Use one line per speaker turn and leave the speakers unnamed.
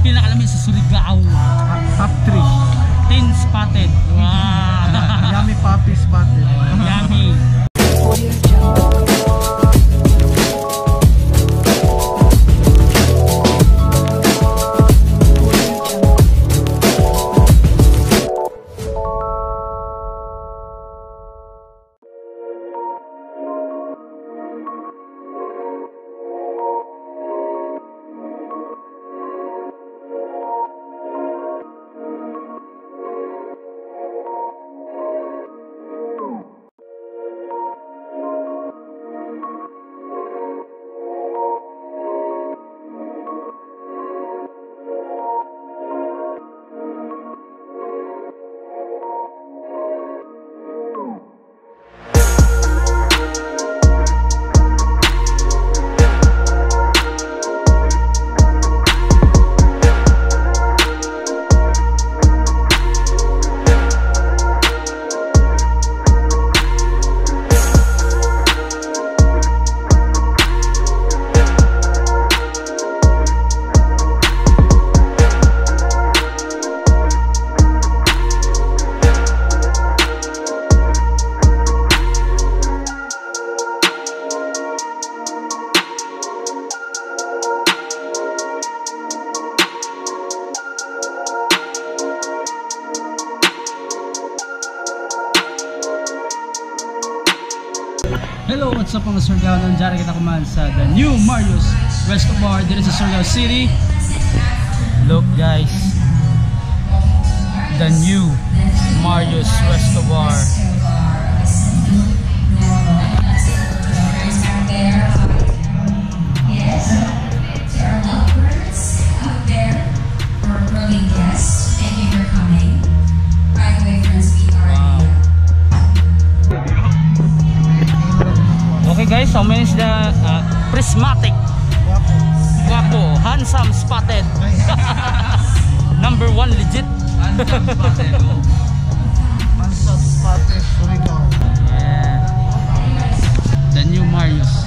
pinakalamig sa Surigao.
Top 3.
10 spotted. Wow.
Yummy puppy spotted.
Yummy. Hello, what's up mga Surigao? Nandiyan kita kuman sa the new Marius Resto Bar dito sa Surigao City. Look guys, the new Marius Resto Bar. Guys, how many is the prismatic, guapo, handsome, spotted, number 1 legit, handsome spotted, handsome spotted, Surigao. Yeah, the new Marius.